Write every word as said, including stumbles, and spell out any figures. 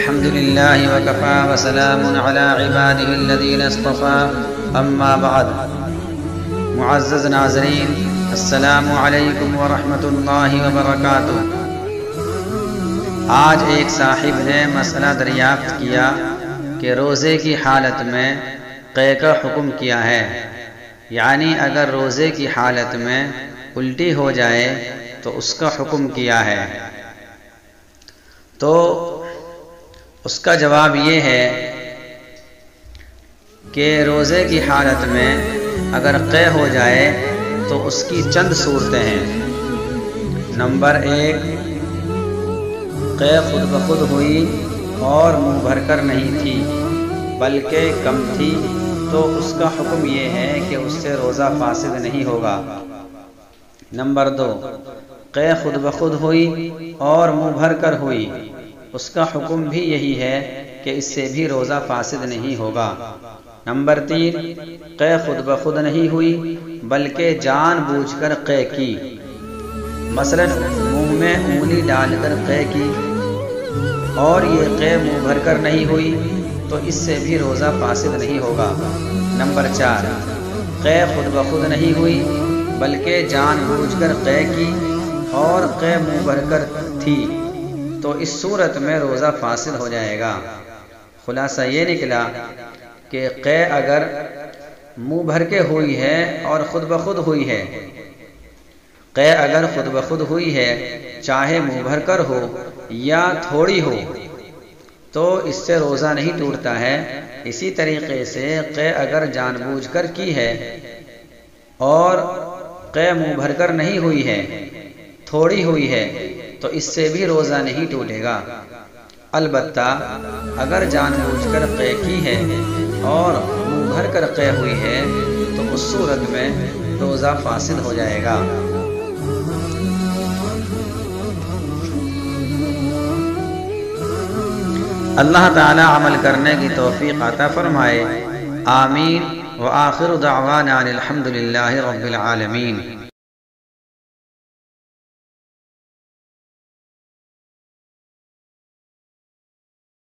الحمد لله وكفى وسلام على عباده الذين اصطفى اما بعد۔ معزز ناظرین، السلام علیکم ورحمۃ اللہ وبرکاتہ۔ آج ایک صاحب نے مسئلہ دریافت کیا کہ روزے کی حالت میں قے کا حکم کیا ہے، یعنی اگر روزے کی حالت میں الٹی ہو جائے تو اس کا حکم کیا ہے۔ تو اس کا جواب یہ ہے کہ روزے کی حالت میں اگر قے ہو جائے تو اس کی چند صورتیں ہیں۔ نمبر ایک، قے خود بخود ہوئی اور منہ بھر کر نہیں تھی بلکہ کم تھی، تو اس کا حکم یہ ہے کہ اس سے روزہ فاسد نہیں ہوگا۔ نمبر دو، قے خود بخود ہوئی اور منہ بھر کر ہوئی، اس کا حکم بھی یہی ہے کہ اس سے بھی روزہ فاسد نہیں ہوگا۔ نمبر تین، قے خود بخود نہیں ہوئی بلکہ جان بوجھ کر قے کی، مثلا منہ میں انگلی ڈال کر قے کی، اور یہ قے منہ بھر کر نہیں ہوئی تو اس سے بھی روزہ فاسد نہیں ہوگا۔ نمبر چار، قے خود بخود نہیں ہوئی بلکہ جان بوجھ کر قے کی اور قے منہ بھر کر تھی، تو اس صورت میں روزہ فاسد ہو جائے گا۔ خلاصہ یہ نکلا کہ قے اگر منہ بھر کے ہوئی ہے اور خود بخود ہوئی ہے، قے اگر خود بخود ہوئی ہے چاہے منہ بھر کر ہو یا تھوڑی ہو تو اس سے روزہ نہیں ٹوٹتا ہے۔ اسی طریقے سے قے اگر جان بوجھ کر کی ہے اور قے منہ بھر کر نہیں ہوئی ہے، تھوڑی ہوئی ہے، تو اس سے بھی روزہ نہیں ٹوٹے گا۔ البتہ اگر جان بوجھ کر قے کی ہے اور منہ بھر کر قے ہوئی ہے تو اس صورت میں روزہ فاسد ہو جائے گا۔ اللہ تعالی عمل کرنے کی توفیق عطا فرمائے، آمین۔ وآخر دعوانا الحمد للہ رب العالمین۔